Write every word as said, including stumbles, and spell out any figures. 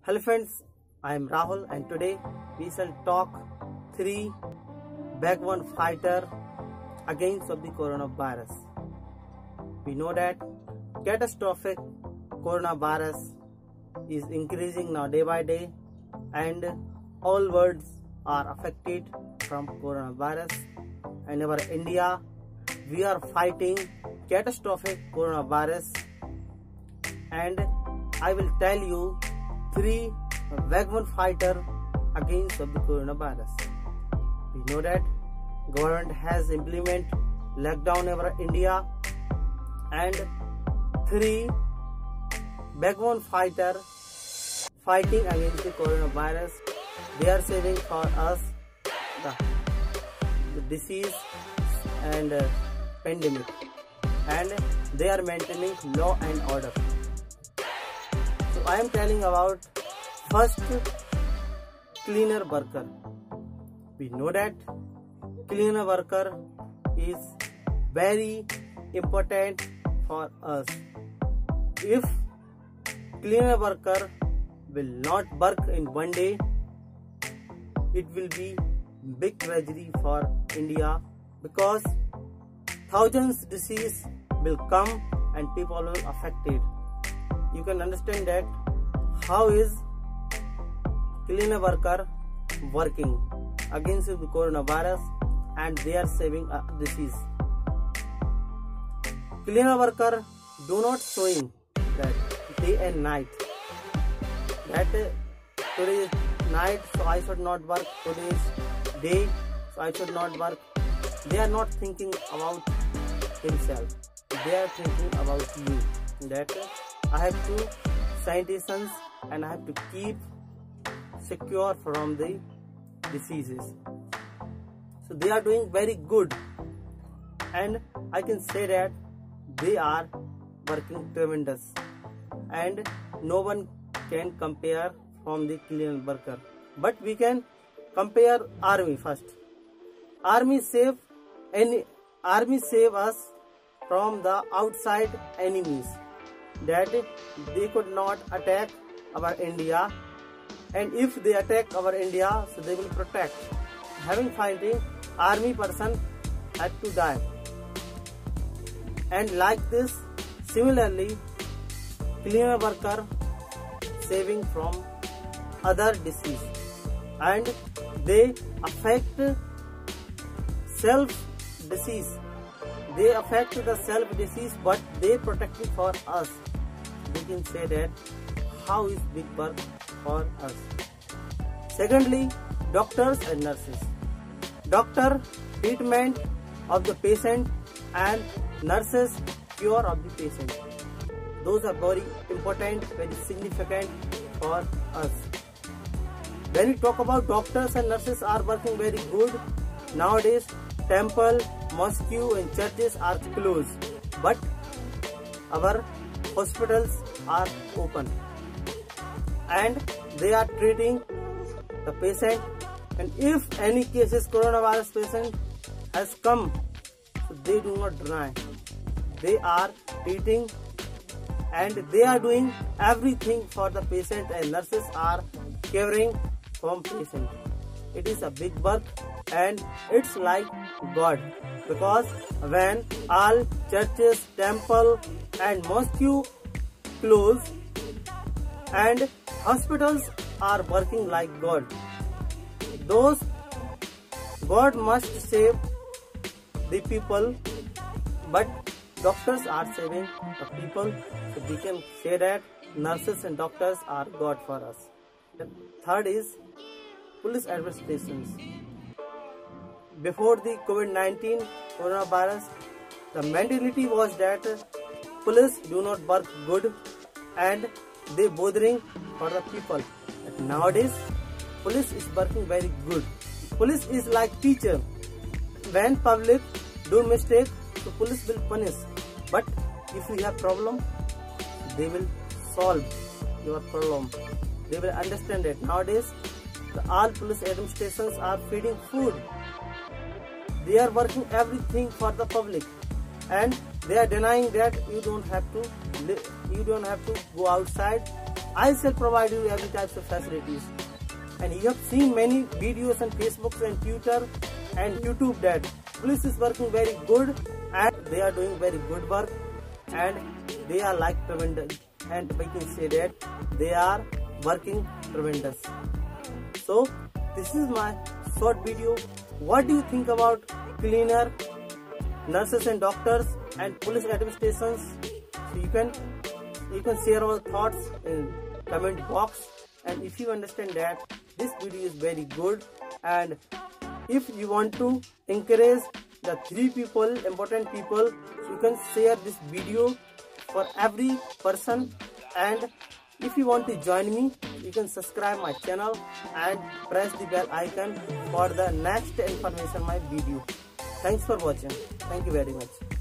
Hello friends, I am Rahul and today we shall talk three backbone fighter against of the coronavirus. We know that catastrophic coronavirus is increasing now day by day and all worlds are affected from coronavirus. And in India we are fighting catastrophic coronavirus, and I will tell you three backbone fighter against of the coronavirus. We know that government has implemented lockdown over India, and three backbone fighter fighting against the coronavirus. They are saving for us the, the disease and uh, pandemic, and they are maintaining law and order. So I am telling about first cleaner worker. We know that cleaner worker is very important for us. If cleaner worker will not work in one day, it will be big tragedy for India, because thousands disease will come and people will be affected. You can understand that how is cleaner worker working against the coronavirus, and they are saving a disease. Cleaner worker do not showing that day and night, that uh, today is night so I should not work, today is day so I should not work. They are not thinking about himself, they are thinking about you, that uh, I have to sanitize and I have to keep secure from the diseases. So they are doing very good, and I can say that they are working tremendous, and no one can compare from the cleaner worker. But we can compare army first. Army save any army save us from the outside enemies, that they could not attack our India, and if they attack our India, so they will protect. Having fighting, army person had to die. And like this, similarly, cleaner worker saving from other disease, and they affect self disease. They affect the self disease, but they protect it for us. We can say that how is big work for us. Secondly, doctors and nurses. Doctor treatment of the patient, and nurses cure of the patient. Those are very important, very significant for us. When we talk about doctors and nurses are working very good, nowadays temple, mosque and churches are closed, but our hospitals are open, and they are treating the patient. And if any cases coronavirus patient has come, so they do not deny, they are treating and they are doing everything for the patient, and nurses are caring from patient. It is a big work, and it's like God, because when all churches, temple and mosque close and hospitals are working like God, those God must save the people, but doctors are saving the people. So we can say that nurses and doctors are God for us. The third is police administrations. Before the COVID nineteen coronavirus, the mentality was that police do not work good and they bothering for the people. But nowadays, police is working very good. Police is like teacher. When public do mistake, the police will punish. But if you have problem, they will solve your problem. They will understand it. Nowadays, the all police administrations are feeding food. They are working everything for the public, and they are denying that you don't have to you don't have to go outside I shall provide you every types of facilities. And you have seen many videos on Facebook and Twitter and YouTube that police is working very good and they are doing very good work and they are like preventers, and we can say that they are working preventers. So this is my short video. What do you think about cleaner, nurses and doctors and police administrations? So you can you can share our thoughts in comment box. And if you understand that this video is very good, and if you want to encourage the three people, important people, you can share this video for every person. And if you want to join me, you can subscribe my channel and press the bell icon for the next information my video. Thanks for watching. Thank you very much.